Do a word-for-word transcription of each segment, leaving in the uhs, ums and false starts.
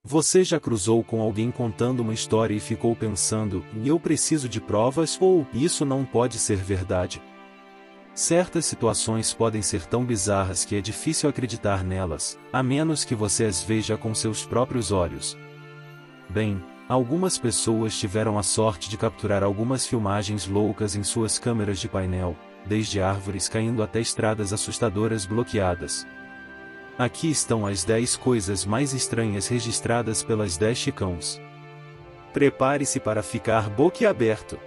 Você já cruzou com alguém contando uma história e ficou pensando, eu preciso de provas ou isso não pode ser verdade? Certas situações podem ser tão bizarras que é difícil acreditar nelas, a menos que você as veja com seus próprios olhos. Bem, algumas pessoas tiveram a sorte de capturar algumas filmagens loucas em suas câmeras de painel, desde árvores caindo até estradas assustadoras bloqueadas. Aqui estão as dez coisas mais estranhas registradas pelas dez Chicãos. Prepare-se para ficar boquiaberto.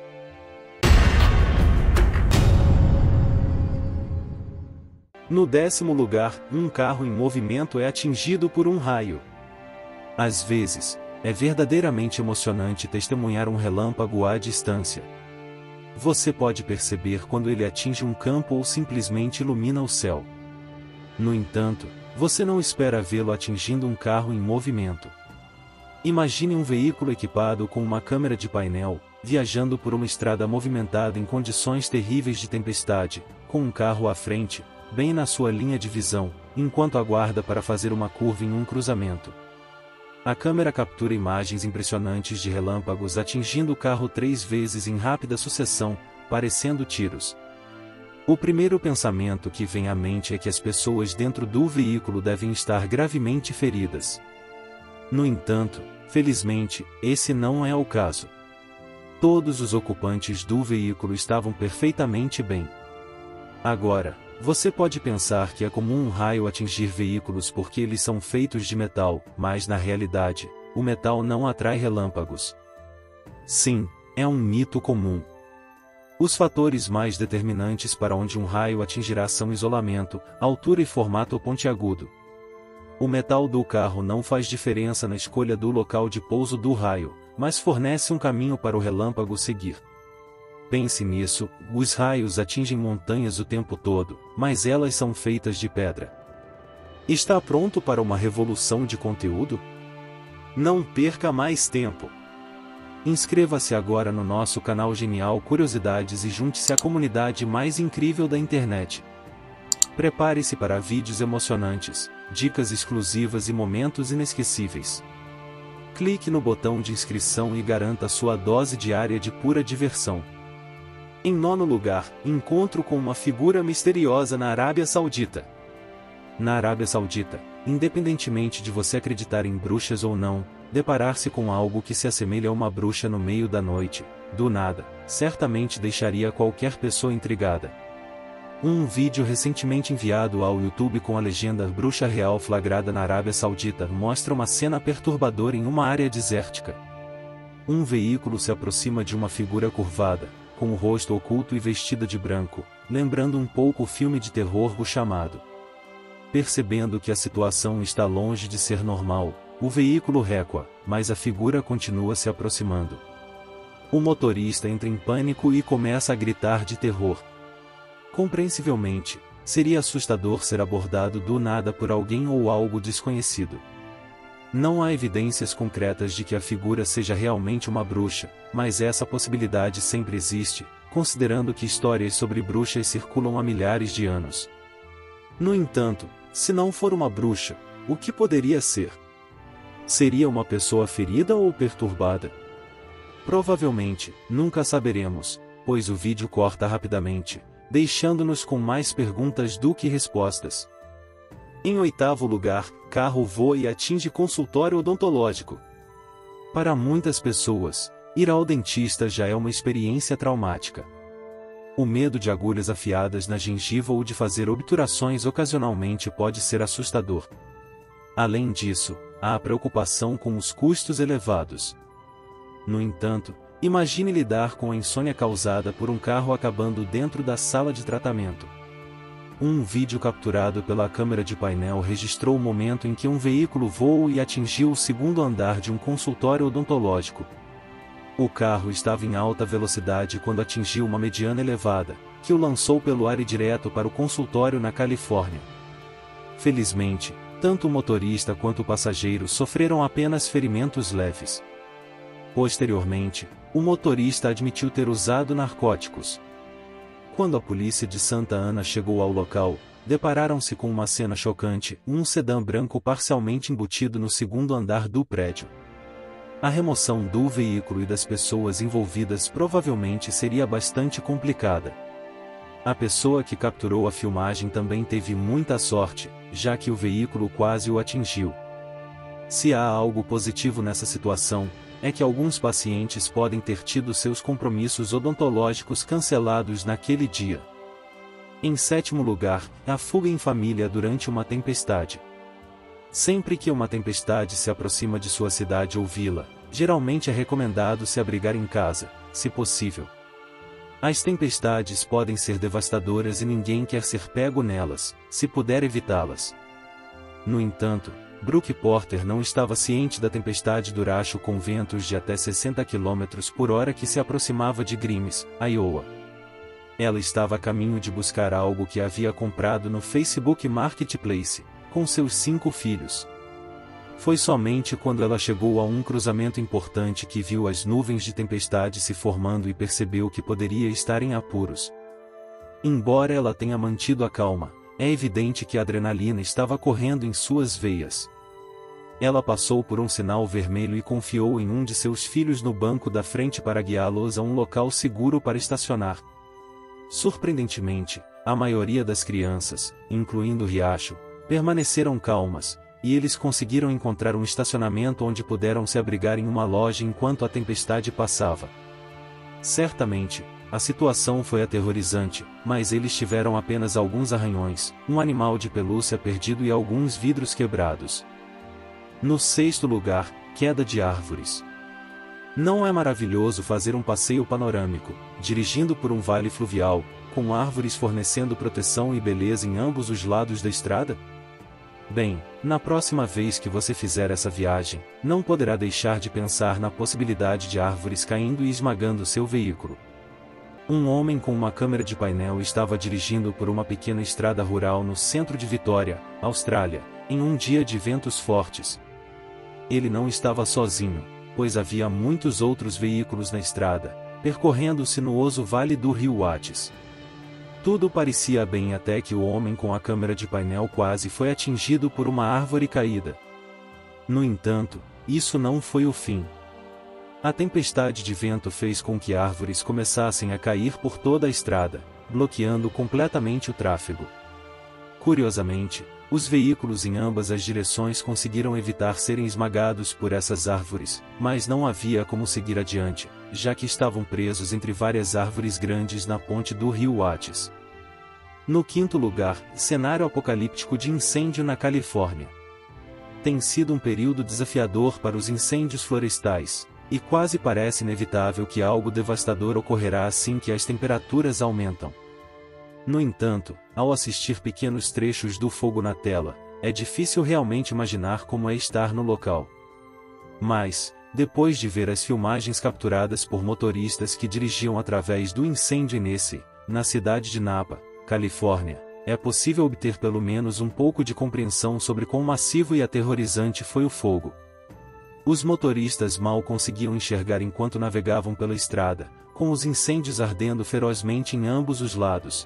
No décimo lugar, um carro em movimento é atingido por um raio. Às vezes, é verdadeiramente emocionante testemunhar um relâmpago à distância. Você pode perceber quando ele atinge um campo ou simplesmente ilumina o céu. No entanto, você não espera vê-lo atingindo um carro em movimento. Imagine um veículo equipado com uma câmera de painel, viajando por uma estrada movimentada em condições terríveis de tempestade, com um carro à frente, bem na sua linha de visão, enquanto aguarda para fazer uma curva em um cruzamento. A câmera captura imagens impressionantes de relâmpagos atingindo o carro três vezes em rápida sucessão, parecendo tiros. O primeiro pensamento que vem à mente é que as pessoas dentro do veículo devem estar gravemente feridas. No entanto, felizmente, esse não é o caso. Todos os ocupantes do veículo estavam perfeitamente bem. Agora, você pode pensar que é comum um raio atingir veículos porque eles são feitos de metal, mas na realidade, o metal não atrai relâmpagos. Sim, é um mito comum. Os fatores mais determinantes para onde um raio atingirá são isolamento, altura e formato pontiagudo. O metal do carro não faz diferença na escolha do local de pouso do raio, mas fornece um caminho para o relâmpago seguir. Pense nisso, os raios atingem montanhas o tempo todo, mas elas são feitas de pedra. Está pronto para uma revolução de conteúdo? Não perca mais tempo! Inscreva-se agora no nosso canal Genial Curiosidades e junte-se à comunidade mais incrível da internet. Prepare-se para vídeos emocionantes, dicas exclusivas e momentos inesquecíveis. Clique no botão de inscrição e garanta sua dose diária de pura diversão. Em nono lugar, encontro com uma figura misteriosa na Arábia Saudita. Na Arábia Saudita, independentemente de você acreditar em bruxas ou não, deparar-se com algo que se assemelha a uma bruxa no meio da noite, do nada, certamente deixaria qualquer pessoa intrigada. Um vídeo recentemente enviado ao YouTube com a legenda Bruxa Real flagrada na Arábia Saudita mostra uma cena perturbadora em uma área desértica. Um veículo se aproxima de uma figura curvada, com o rosto oculto e vestida de branco, lembrando um pouco o filme de terror O Chamado. Percebendo que a situação está longe de ser normal, o veículo recua, mas a figura continua se aproximando. O motorista entra em pânico e começa a gritar de terror. Compreensivelmente, seria assustador ser abordado do nada por alguém ou algo desconhecido. Não há evidências concretas de que a figura seja realmente uma bruxa, mas essa possibilidade sempre existe, considerando que histórias sobre bruxas circulam há milhares de anos. No entanto, se não for uma bruxa, o que poderia ser? Seria uma pessoa ferida ou perturbada? Provavelmente, nunca saberemos, pois o vídeo corta rapidamente, deixando-nos com mais perguntas do que respostas. Em oitavo lugar, carro voa e atinge consultório odontológico. Para muitas pessoas, ir ao dentista já é uma experiência traumática. O medo de agulhas afiadas na gengiva ou de fazer obturações ocasionalmente pode ser assustador. Além disso, há a preocupação com os custos elevados. No entanto, imagine lidar com a insônia causada por um carro acabando dentro da sala de tratamento. Um vídeo capturado pela câmera de painel registrou o momento em que um veículo voou e atingiu o segundo andar de um consultório odontológico. O carro estava em alta velocidade quando atingiu uma mediana elevada, que o lançou pelo ar e direto para o consultório na Califórnia. Felizmente, tanto o motorista quanto o passageiro sofreram apenas ferimentos leves. Posteriormente, o motorista admitiu ter usado narcóticos. Quando a polícia de Santa Ana chegou ao local, depararam-se com uma cena chocante, um sedã branco parcialmente embutido no segundo andar do prédio. A remoção do veículo e das pessoas envolvidas provavelmente seria bastante complicada. A pessoa que capturou a filmagem também teve muita sorte, já que o veículo quase o atingiu. Se há algo positivo nessa situação, é que alguns pacientes podem ter tido seus compromissos odontológicos cancelados naquele dia. Em sétimo lugar, a fuga em família durante uma tempestade. Sempre que uma tempestade se aproxima de sua cidade ou vila, geralmente é recomendado se abrigar em casa, se possível. As tempestades podem ser devastadoras e ninguém quer ser pego nelas, se puder evitá-las. No entanto, Brooke Porter não estava ciente da tempestade Duracho com ventos de até sessenta quilômetros por hora que se aproximava de Grimes, Iowa. Ela estava a caminho de buscar algo que havia comprado no Facebook Marketplace, com seus cinco filhos. Foi somente quando ela chegou a um cruzamento importante que viu as nuvens de tempestade se formando e percebeu que poderia estar em apuros. Embora ela tenha mantido a calma, é evidente que a adrenalina estava correndo em suas veias. Ela passou por um sinal vermelho e confiou em um de seus filhos no banco da frente para guiá-los a um local seguro para estacionar. Surpreendentemente, a maioria das crianças, incluindo Riacho, permaneceram calmas, e eles conseguiram encontrar um estacionamento onde puderam se abrigar em uma loja enquanto a tempestade passava. Certamente, a situação foi aterrorizante, mas eles tiveram apenas alguns arranhões, um animal de pelúcia perdido e alguns vidros quebrados. No sexto lugar, queda de árvores. Não é maravilhoso fazer um passeio panorâmico, dirigindo por um vale fluvial, com árvores fornecendo proteção e beleza em ambos os lados da estrada? Bem, na próxima vez que você fizer essa viagem, não poderá deixar de pensar na possibilidade de árvores caindo e esmagando seu veículo. Um homem com uma câmera de painel estava dirigindo por uma pequena estrada rural no centro de Vitória, Austrália, em um dia de ventos fortes. Ele não estava sozinho, pois havia muitos outros veículos na estrada, percorrendo o sinuoso vale do rio Wates. Tudo parecia bem até que o homem com a câmera de painel quase foi atingido por uma árvore caída. No entanto, isso não foi o fim. A tempestade de vento fez com que árvores começassem a cair por toda a estrada, bloqueando completamente o tráfego. Curiosamente, os veículos em ambas as direções conseguiram evitar serem esmagados por essas árvores, mas não havia como seguir adiante, já que estavam presos entre várias árvores grandes na ponte do rio Wates. No quinto lugar, cenário apocalíptico de incêndio na Califórnia. Tem sido um período desafiador para os incêndios florestais, e quase parece inevitável que algo devastador ocorrerá assim que as temperaturas aumentam. No entanto, ao assistir pequenos trechos do fogo na tela, é difícil realmente imaginar como é estar no local. Mas, depois de ver as filmagens capturadas por motoristas que dirigiam através do incêndio nesse, na cidade de Napa, Califórnia, é possível obter pelo menos um pouco de compreensão sobre quão massivo e aterrorizante foi o fogo. Os motoristas mal conseguiam enxergar enquanto navegavam pela estrada, com os incêndios ardendo ferozmente em ambos os lados.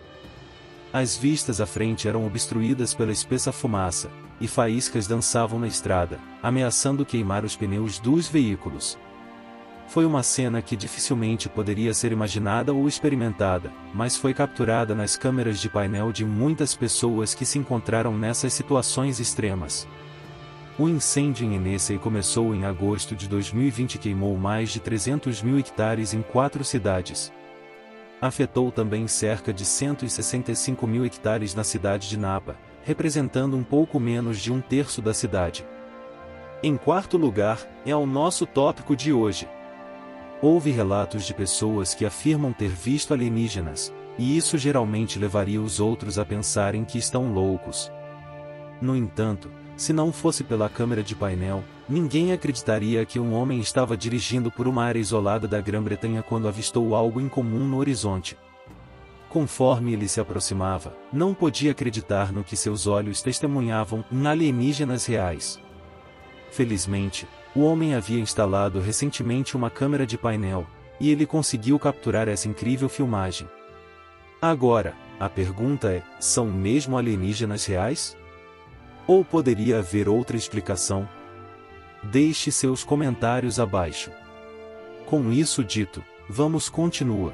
As vistas à frente eram obstruídas pela espessa fumaça, e faíscas dançavam na estrada, ameaçando queimar os pneus dos veículos. Foi uma cena que dificilmente poderia ser imaginada ou experimentada, mas foi capturada nas câmeras de painel de muitas pessoas que se encontraram nessas situações extremas. O incêndio em Hennessey começou em agosto de dois mil e vinte e queimou mais de trezentos mil hectares em quatro cidades. Afetou também cerca de cento e sessenta e cinco mil hectares na cidade de Napa, representando um pouco menos de um terço da cidade. Em quarto lugar, é o nosso tópico de hoje. Houve relatos de pessoas que afirmam ter visto alienígenas, e isso geralmente levaria os outros a pensarem que estão loucos. No entanto, se não fosse pela câmera de painel, ninguém acreditaria que um homem estava dirigindo por uma área isolada da Grã-Bretanha quando avistou algo incomum no horizonte. Conforme ele se aproximava, não podia acreditar no que seus olhos testemunhavam em alienígenas reais. Felizmente, o homem havia instalado recentemente uma câmera de painel, e ele conseguiu capturar essa incrível filmagem. Agora, A pergunta é: são mesmo alienígenas reais? Ou poderia haver outra explicação? Deixe seus comentários abaixo. Com isso dito, vamos continuar.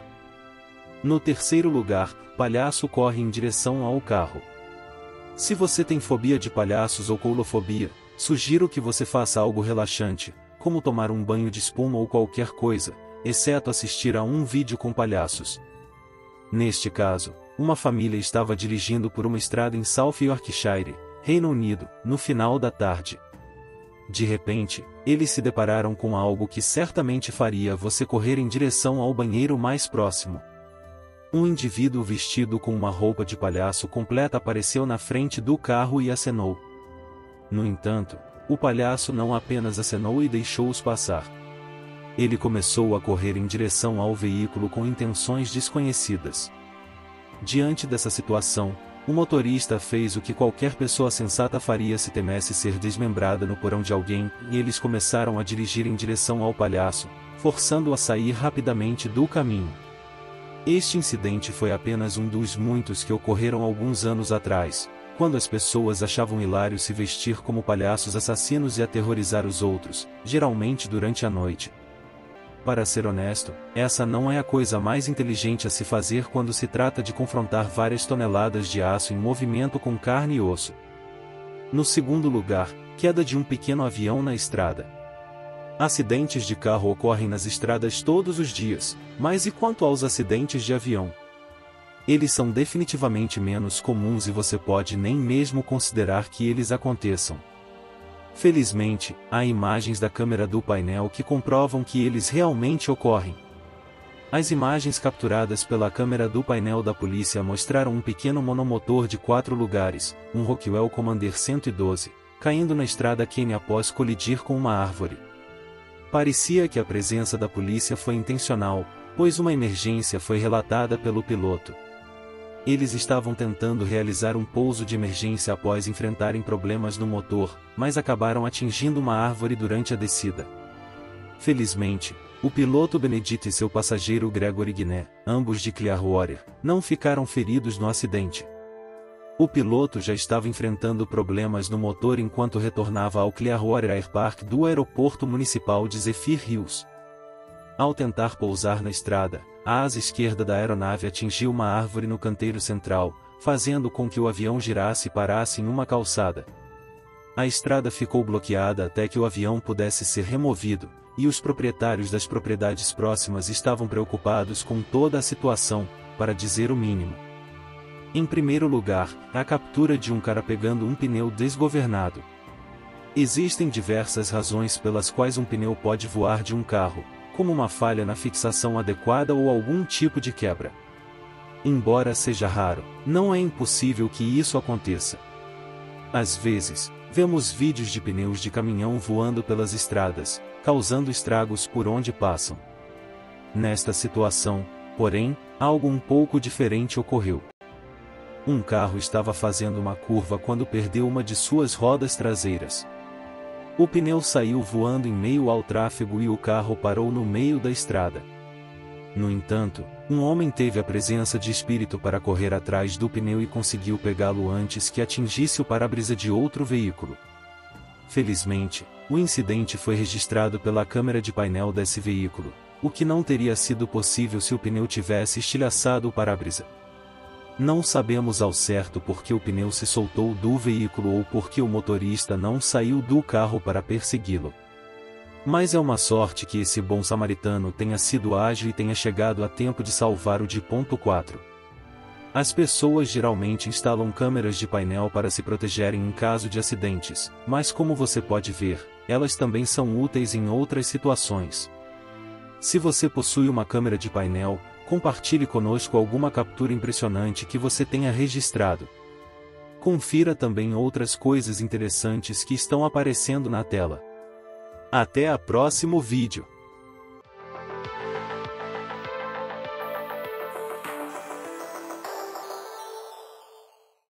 No terceiro lugar, palhaço corre em direção ao carro. Se você tem fobia de palhaços ou coulofobia, sugiro que você faça algo relaxante, como tomar um banho de espuma ou qualquer coisa, exceto assistir a um vídeo com palhaços. Neste caso, uma família estava dirigindo por uma estrada em South Yorkshire, Reino Unido, no final da tarde. De repente, eles se depararam com algo que certamente faria você correr em direção ao banheiro mais próximo. Um indivíduo vestido com uma roupa de palhaço completa apareceu na frente do carro e acenou. No entanto, o palhaço não apenas acenou e deixou-os passar. Ele começou a correr em direção ao veículo com intenções desconhecidas. Diante dessa situação, o motorista fez o que qualquer pessoa sensata faria se temesse ser desmembrada no porão de alguém, e eles começaram a dirigir em direção ao palhaço, forçando-o a sair rapidamente do caminho. Este incidente foi apenas um dos muitos que ocorreram alguns anos atrás, quando as pessoas achavam hilário se vestir como palhaços assassinos e aterrorizar os outros, geralmente durante a noite. Para ser honesto, essa não é a coisa mais inteligente a se fazer quando se trata de confrontar várias toneladas de aço em movimento com carne e osso. No segundo lugar, queda de um pequeno avião na estrada. Acidentes de carro ocorrem nas estradas todos os dias, mas e quanto aos acidentes de avião? Eles são definitivamente menos comuns e você pode nem mesmo considerar que eles aconteçam. Felizmente, há imagens da câmera do painel que comprovam que eles realmente ocorrem. As imagens capturadas pela câmera do painel da polícia mostraram um pequeno monomotor de quatro lugares, um Rockwell Commander cento e doze, caindo na estrada Kane após colidir com uma árvore. Parecia que a presença da polícia foi intencional, pois uma emergência foi relatada pelo piloto. Eles estavam tentando realizar um pouso de emergência após enfrentarem problemas no motor, mas acabaram atingindo uma árvore durante a descida. Felizmente, o piloto Benedict e seu passageiro Gregory Guiné, ambos de Clearwater, não ficaram feridos no acidente. O piloto já estava enfrentando problemas no motor enquanto retornava ao Clearwater Air Park do aeroporto municipal de Zephyr Hills. Ao tentar pousar na estrada, a asa esquerda da aeronave atingiu uma árvore no canteiro central, fazendo com que o avião girasse e parasse em uma calçada. A estrada ficou bloqueada até que o avião pudesse ser removido, e os proprietários das propriedades próximas estavam preocupados com toda a situação, para dizer o mínimo. Em primeiro lugar, a captura de um cara pegando um pneu desgovernado. Existem diversas razões pelas quais um pneu pode voar de um carro, como uma falha na fixação adequada ou algum tipo de quebra. Embora seja raro, não é impossível que isso aconteça. Às vezes, vemos vídeos de pneus de caminhão voando pelas estradas, causando estragos por onde passam. Nesta situação, porém, algo um pouco diferente ocorreu. Um carro estava fazendo uma curva quando perdeu uma de suas rodas traseiras. O pneu saiu voando em meio ao tráfego e o carro parou no meio da estrada. No entanto, um homem teve a presença de espírito para correr atrás do pneu e conseguiu pegá-lo antes que atingisse o para-brisa de outro veículo. Felizmente, o incidente foi registrado pela câmera de painel desse veículo, o que não teria sido possível se o pneu tivesse estilhaçado o para-brisa. Não sabemos ao certo por que o pneu se soltou do veículo ou por que o motorista não saiu do carro para persegui-lo. Mas é uma sorte que esse bom samaritano tenha sido ágil e tenha chegado a tempo de salvar o de ponto quatro. As pessoas geralmente instalam câmeras de painel para se protegerem em caso de acidentes, mas como você pode ver, elas também são úteis em outras situações. Se você possui uma câmera de painel, compartilhe conosco alguma captura impressionante que você tenha registrado. Confira também outras coisas interessantes que estão aparecendo na tela. Até o próximo vídeo!